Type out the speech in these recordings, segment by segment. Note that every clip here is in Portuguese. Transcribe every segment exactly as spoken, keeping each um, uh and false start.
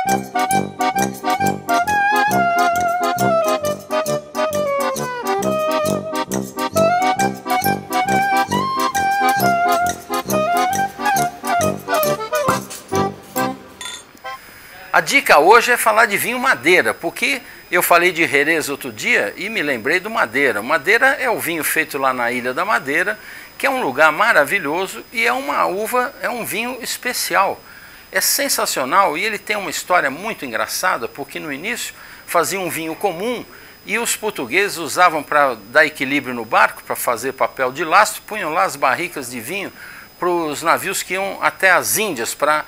A dica hoje é falar de vinho Madeira, porque eu falei de Jerez outro dia e me lembrei do Madeira. Madeira é o vinho feito lá na Ilha da Madeira, que é um lugar maravilhoso e é uma uva, é um vinho especial. É sensacional e ele tem uma história muito engraçada, porque no início fazia um vinho comum e os portugueses usavam para dar equilíbrio no barco, para fazer papel de lastro, punham lá as barricas de vinho para os navios que iam até as Índias para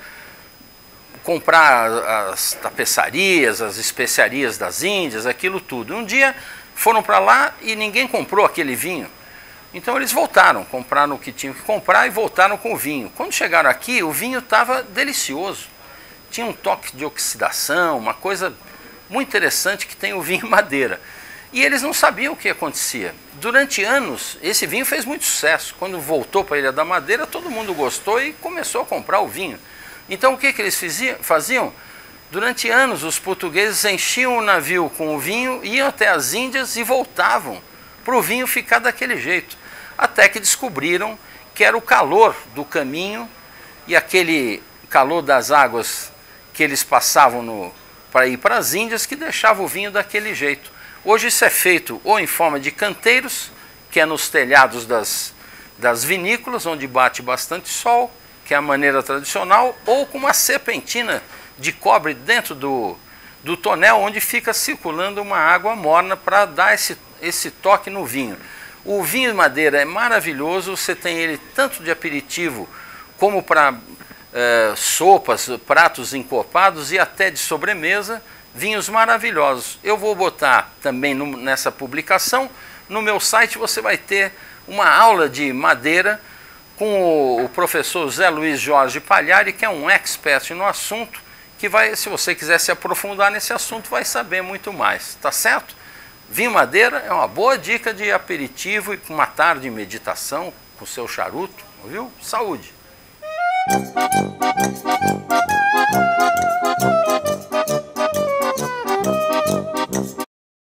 comprar as tapeçarias, as especiarias das Índias, aquilo tudo. Um dia foram para lá e ninguém comprou aquele vinho. Então eles voltaram, compraram o que tinham que comprar e voltaram com o vinho. Quando chegaram aqui, o vinho estava delicioso. Tinha um toque de oxidação, uma coisa muito interessante que tem o vinho Madeira. E eles não sabiam o que acontecia. Durante anos, esse vinho fez muito sucesso. Quando voltou para a Ilha da Madeira, todo mundo gostou e começou a comprar o vinho. Então o que, que eles faziam? Durante anos os portugueses enchiam o navio com o vinho, iam até as Índias e voltavam para o vinho ficar daquele jeito. Até que descobriram que era o calor do caminho e aquele calor das águas que eles passavam para ir para as Índias que deixava o vinho daquele jeito. Hoje isso é feito ou em forma de canteiros, que é nos telhados das, das vinícolas, onde bate bastante sol, que é a maneira tradicional, ou com uma serpentina de cobre dentro do, do tonel, onde fica circulando uma água morna para dar esse, esse toque no vinho. O vinho Madeira é maravilhoso, você tem ele tanto de aperitivo como para eh, sopas, pratos encorpados e até de sobremesa, vinhos maravilhosos. Eu vou botar também no, nessa publicação, no meu site você vai ter uma aula de Madeira com o professor Zé Luiz Jorge Pagliari, que é um expert no assunto, que vai, se você quiser se aprofundar nesse assunto, vai saber muito mais, tá certo? Vinho Madeira é uma boa dica de aperitivo e para uma tarde de meditação com seu charuto, viu? Saúde!